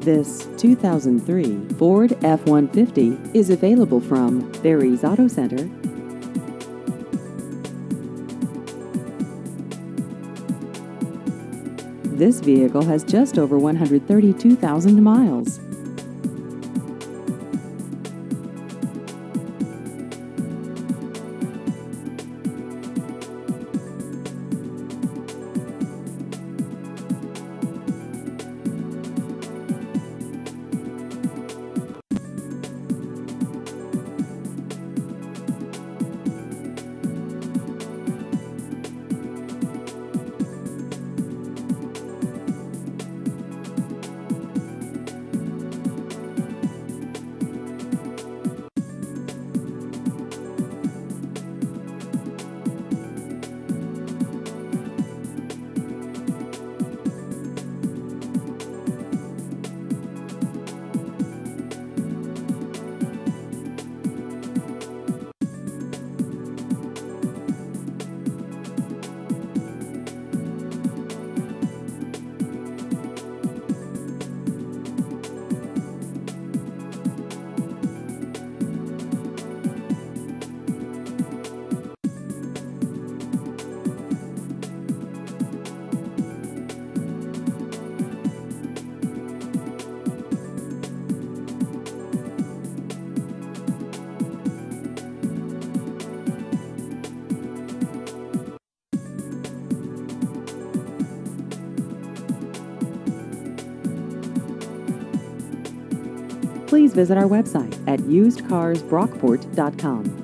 This 2003 Ford F-150 is available from Barry's Auto Center. This vehicle has just over 132,000 miles. Please visit our website at usedcarsbrockport.com.